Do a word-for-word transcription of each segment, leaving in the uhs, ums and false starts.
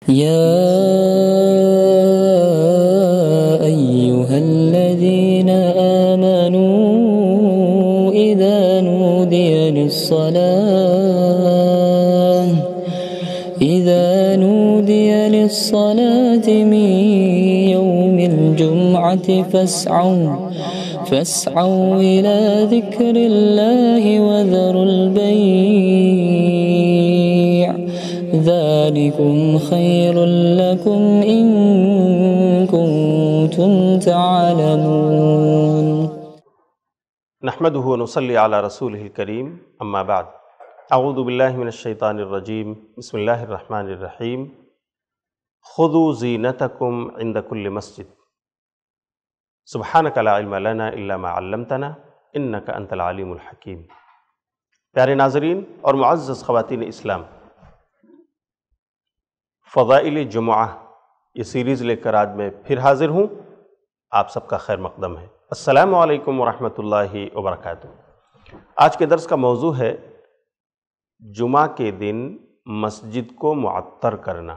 يا أيها الذين آمنوا إذا نودي للصلاة إذا نودي للصلاة من يوم الجمعة فاسعوا فاسعوا إلى ذكر الله وذروا البيع ذلكم خير لكم إن كنتم تعلمون. نحمده ونصلي على رسوله الكريم، اما بعد. اعوذ باللہ من الشیطان الرجیم، بسم اللہ الرحمن الرحیم. خذوا زینتکم عند کل مسجد سبحانک لا علم لنا الا ما علمتنا انک انت العلیم الحکیم. پیارے ناظرین اور معزز خواتین اسلام، فضائل جمعہ یہ سیریز لے کر آج میں پھر حاضر ہوں. آپ سب کا خیر مقدم ہے. السلام علیکم ورحمۃ اللہ وبرکاتہ. آج کے درس کا موضوع ہے جمعہ کے دن مسجد کو معطر کرنا.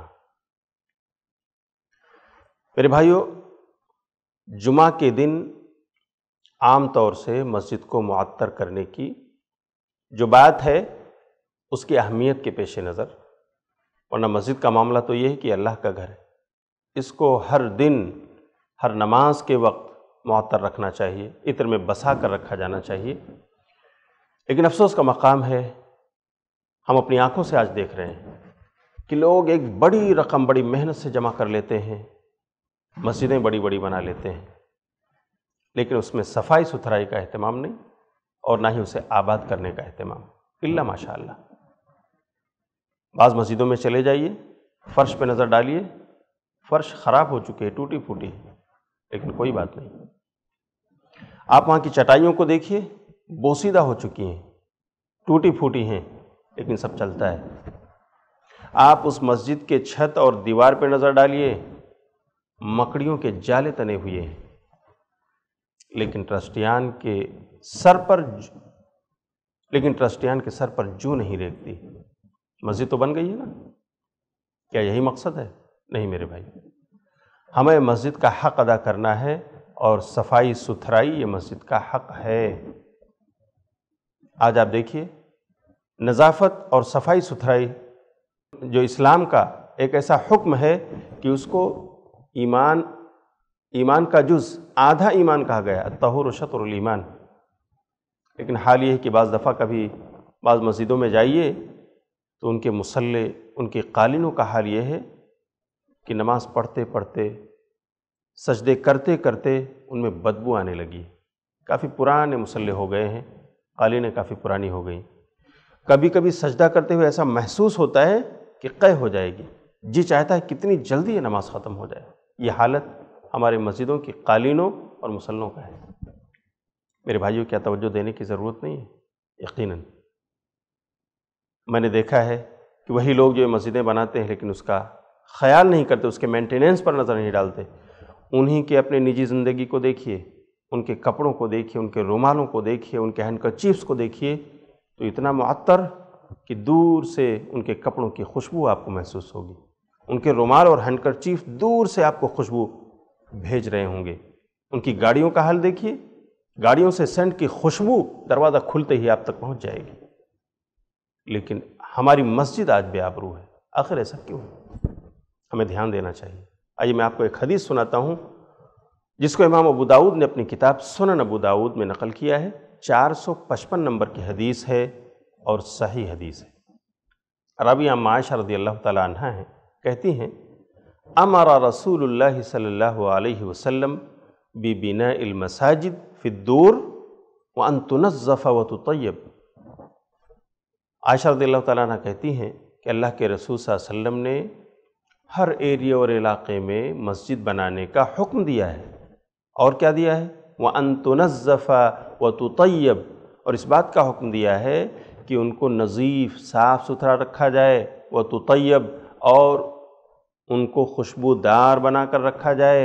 میرے بھائیو، جمعہ کے دن عام طور سے مسجد کو معطر کرنے کی جو بات ہے اس کی اہمیت کے پیش نظر، ورنہ مسجد کا معاملہ تو یہ ہے کہ اللہ کا گھر ہے، اس کو ہر دن ہر نماز کے وقت معطر رکھنا چاہیے، عطر میں بسا کر رکھا جانا چاہیے. لیکن افسوس کا مقام ہے، ہم اپنی آنکھوں سے آج دیکھ رہے ہیں کہ لوگ ایک بڑی رقم بڑی محنت سے جمع کر لیتے ہیں، مسجدیں بڑی بڑی بنا لیتے ہیں، لیکن اس میں صفائی ستھرائی کا اہتمام نہیں اور نہ ہی اسے آباد کرنے کا اہتمام، الا ماشاء اللہ. بعض مسجدوں میں چلے جائیے، فرش پہ نظر ڈالیے، فرش خراب ہو چکی ہے، ٹوٹی پھوٹی ہے، لیکن کوئی بات نہیں. آپ وہاں کی چٹائیوں کو دیکھیے، بوسیدہ ہو چکی ہیں، ٹوٹی پھوٹی ہیں، لیکن سب چلتا ہے. آپ اس مسجد کے چھت اور دیوار پہ نظر ڈالیے، مکڑیوں کے جالے تنے ہوئے ہیں، لیکن ٹرسٹیان کے سر پر لیکن ٹرسٹیان کے سر پر جو نہیں ریکتی. مسجد تو بن گئی ہے نا، کیا یہی مقصد ہے؟ نہیں میرے بھائی، ہمیں مسجد کا حق ادا کرنا ہے اور صفائی ستھرائی یہ مسجد کا حق ہے. آج آپ دیکھیے، نظافت اور صفائی ستھرائی جو اسلام کا ایک ایسا حکم ہے کہ اس کو ایمان ایمان کا جز آدھا ایمان کہا گیا، الطہور شطر الایمان. لیکن حال یہ ہے کہ بعض دفعہ کبھی بعض مسجدوں میں جائیے تو ان کے مصلے، ان کے قالینوں کا حال یہ ہے کہ نماز پڑھتے پڑھتے، سجدے کرتے کرتے ان میں بدبو آنے لگی. کافی پرانے مصلے ہو گئے ہیں، قالینیں کافی پرانی ہو گئیں. کبھی کبھی سجدہ کرتے ہوئے ایسا محسوس ہوتا ہے کہ قے ہو جائے گی، جی چاہتا ہے کتنی جلدی یہ نماز ختم ہو جائے. یہ حالت ہمارے مسجدوں کی قالینوں اور مصلوں کا ہے. میرے بھائیوں، کیا توجہ دینے کی ضرورت نہیں ہے؟ یقیناً. میں نے دیکھا ہے کہ وہی لوگ جو مسجدیں بناتے ہیں لیکن اس کا خیال نہیں کرتے، اس کے مینٹیننس پر نظر نہیں ڈالتے. انہی کے اپنے نجی زندگی کو دیکھیے، ان کے کپڑوں کو دیکھیے، ان کے رومالوں کو دیکھیے، ان کے ہینڈ کرچیفس کو دیکھیے، تو اتنا معطر کہ دور سے ان کے کپڑوں کی خوشبو آپ کو محسوس ہوگی. ان کے رومال اور ہینڈ کرچیف دور سے آپ کو خوشبو بھیج رہے ہوں گے. ان کی گاڑیوں کا حال دیکھیے، گاڑیوں سے سینٹ کی خوشبو دروازہ کھلتے ہی آپ تک پہنچ جائے گی. لیکن ہماری مسجد آج بے آبرو ہے. آخر ایسا کیوں ہے؟ ہمیں دھیان دینا چاہیے. آئیے میں آپ کو ایک حدیث سناتا ہوں جس کو امام ابو داؤد نے اپنی کتاب سنن ابو داؤد میں نقل کیا ہے. چار سو پچپن نمبر کی حدیث ہے اور صحیح حدیث ہے. راوی اما عائشہ رضی اللہ تعالی عنہ ہیں، کہتی ہیں امر رسول اللہ صلی اللہ علیہ وسلم ببناء المساجد فی الدور وان تنظف وتطیب. عائشہ رضی اللہ تعالیٰ عنہ کہتی ہیں کہ اللہ کے رسول صلی اللہ علیہ وسلم نے ہر ایریا اور علاقے میں مسجد بنانے کا حکم دیا ہے. اور کیا دیا ہے؟ وَأَن تُنَزَّفَ وَتُطَيَّبْ، اور اس بات کا حکم دیا ہے کہ ان کو نظیف صاف ستھرا رکھا جائے، وَتُطَيَّبْ، اور ان کو خوشبودار بنا کر رکھا جائے.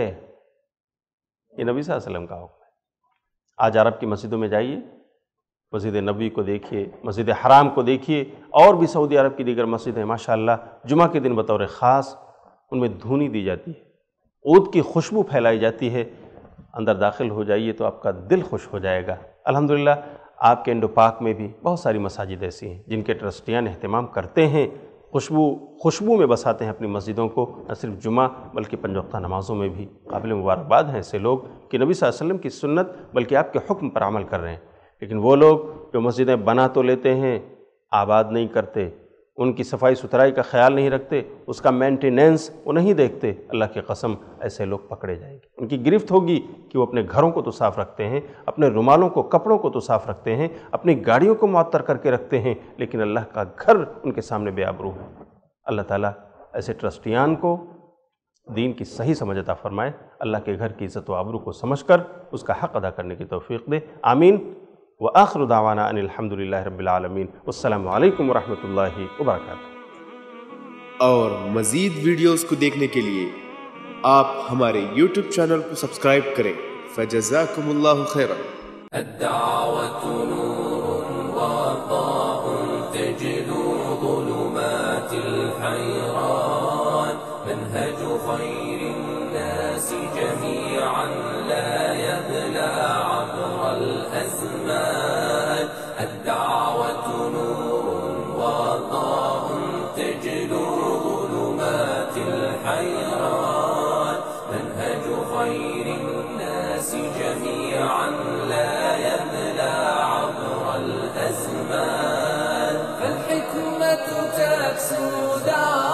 یہ نبی صلی اللہ علیہ وسلم کا حکم ہے. آج عرب کی مسجدوں میں جائیے، مسجد نبوی کو دیکھیے، مسجد حرام کو دیکھیے، اور بھی سعودی عرب کی دیگر مسجدیں ماشاءاللہ جمعہ کے دن بطور خاص ان میں دھونی دی جاتی ہے، عود کی خوشبو پھیلائی جاتی ہے، اندر داخل ہو جائیے تو آپ کا دل خوش ہو جائے گا۔ الحمدللہ آپ کے انڈو پاک میں بھی بہت ساری مساجد ایسی ہیں جن کے ٹرسٹیان اہتمام کرتے ہیں، خوشبو خوشبو میں بساتے ہیں اپنی مسجدوں کو، نہ صرف جمعہ بلکہ پنج وقتہ نمازوں میں بھی۔ قابل مبارکباد ہیں ایسے لوگ کہ نبی صلی اللہ علیہ وسلم کی سنت بلکہ آپ کے حکم پر عمل کر رہے ہیں، لیکن وہ لوگ جو مسجدیں بنا تو لیتے ہیں، آباد نہیں کرتے، ان کی صفائی ستھرائی کا خیال نہیں رکھتے، اس کا مینٹیننس وہ نہیں دیکھتے، اللہ کی قسم ایسے لوگ پکڑے جائیں گے۔ ان کی گرفت ہوگی کہ وہ اپنے گھروں کو تو صاف رکھتے ہیں، اپنے رومالوں کو، کپڑوں کو تو صاف رکھتے ہیں، اپنی گاڑیوں کو معطر کر کے رکھتے ہیں، لیکن اللہ کا گھر ان کے سامنے بے آبرو ہے۔ اللہ تعالیٰ ایسے ٹرسٹیان کو دین کی صحیح سمجھ عطا فرمائے، اللہ کے گھر کی عزت و آبرو کو سمجھ کر اس کا حق ادا کرنے کی توفیق دے، آمین۔ وآخر دعوانا ان الحمدللہ رب العالمین، والسلام علیکم ورحمۃ اللہ وبرکاتہ۔ اور مزید ویڈیوز کو دیکھنے کے لیے آپ ہمارے یوٹیوب چینل کو سبسکرائب کریں۔ فجزاکم اللہ خیرا۔ الدعوة نور وضاء تجلو ظلمات الحيران، منهج خير الناس جميعا لا يبلى عبر الأزمان. الدعوة نور وضاء تجلو ظلمات الحيران، منهج خير